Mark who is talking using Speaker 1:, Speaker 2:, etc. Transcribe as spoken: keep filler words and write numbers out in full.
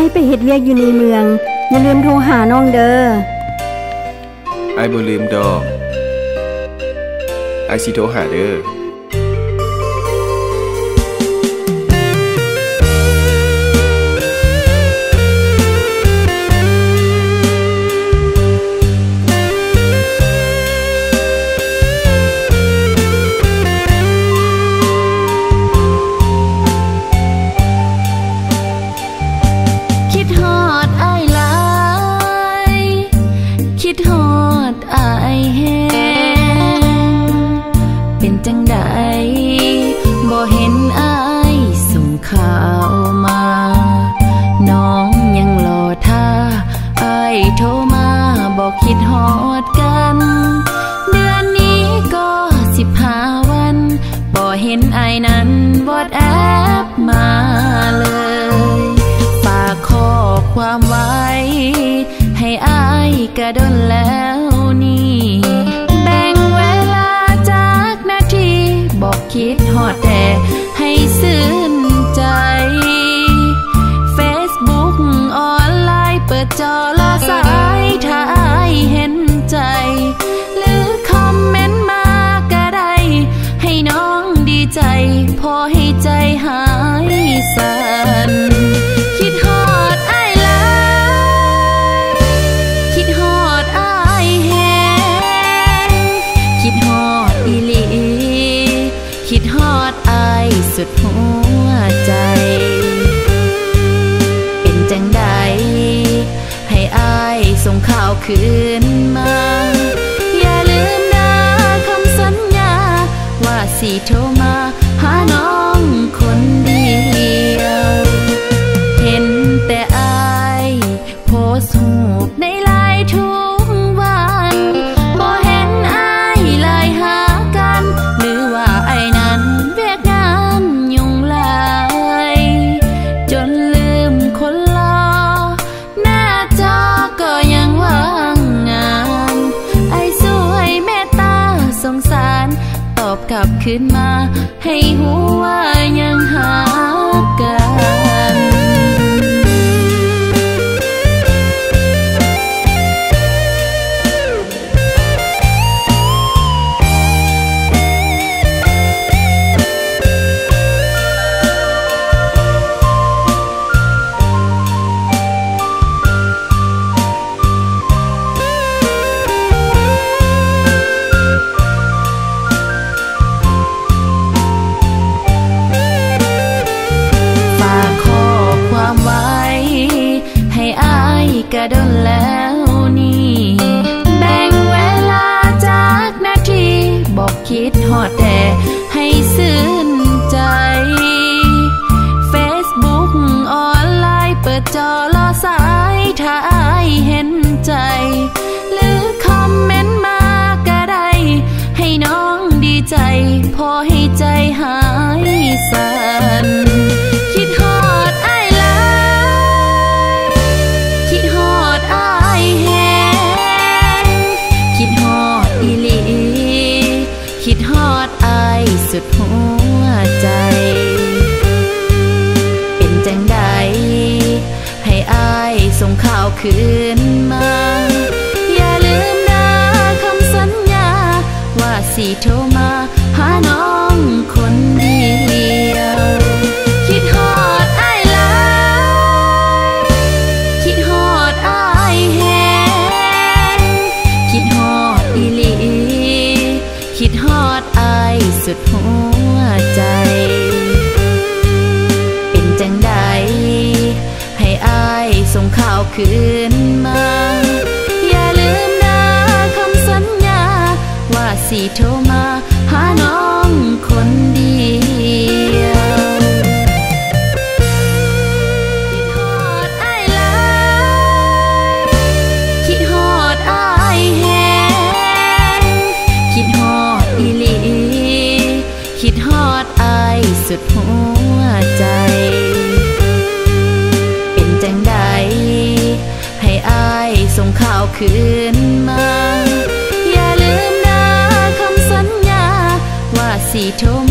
Speaker 1: อ้ไปเฮ็ดเวียกอยู่ในเมืองอย่าลืมโทรหาน้องเด้อ
Speaker 2: ไอ้บ่ลืมดอกไอ้สิโทรหาเด้อ
Speaker 3: จังใดบ่เห็นอ้ายส่งข่าวมาน้องยังรอท่าอ้ายโทรมาบอกคิดฮอดกันเดือนนี้ก็สิบห้าวันบ่เห็นอ้ายนั้นวอทแอปมาเลยฝากข้อความไว้ให้อ้ายกะดนแล้วนี่บอกคิดฮอดแต่ให้ซื่นใจ Facebook ออนไลน์เปิดจอรอสายถ้าอ้ายเห็นใจหรือคอมเมนต์มาก็ได้ให้น้องดีใจพอให้ใจหายสั่นคิดฮอดอ้ายหลายคิดฮอดอ้ายแฮงคิดฮอดอีหลีคิดฮอดอ้ายสุดหัวใจเป็นจังใดให้อ้ายส่งข่าวคืนมาอย่าลืมนะคำสัญญาว่าสิโทรมาหาน้องคนเดียวเห็นแต่อ้ายโพสต์รูปในไลน์ทุกวันบ่เห็นอ้ายไลน์หากันหรือว่าอ้ายนั้นเวียกงานยุ่งหลายจนลืมคนรอหน้าจอก็ยังว่างงานอ้ายสวยเมตตาสงสารตอบกลับคืนมาให้หูว่ายังหากันกะดนแล้วนี่แบ่งเวลาจากนาทีบอกคิดฮอดแต่ให้ซื่นใจ Facebook ออนไลน์เปิดจอรอสายถ้าอ้ายเห็นใจหรือคอมเมนต์มาก็ได้ให้น้องดีใจพอให้ใจหายสั่นคิดฮอดอ้ายหลายคิดฮอดอ้ายแฮงคิดฮอดอีหลีคิดฮอดอ้ายสุดหัวใจเป็นจังใดให้อ้ายส่งข่าวคืนมาอย่าลืมนะคำสัญญาว่าสิโทรมาหาน้องคนเดียวคิดฮอดอ้ายหลายคิดฮอดอ้ายแฮงคิดฮอดอีหลีคิดฮอดอ้ายสุดหัวใจเป็นจังใดให้อ้ายส่งข่าวคืนมาอย่าลืมนะคำสัญญาว่าสิโทรมาหาน้องคนเดียวคิดฮอดอ้ายหลายคิดฮอดอ้ายแฮงคิดฮอดอีหลีคิดฮอดอ้ายสุดหัวใจเป็นจังใดให้อ้ายส่งข่าวคืนมาอย่าลืมนะคำสัญญาว่าสิโทร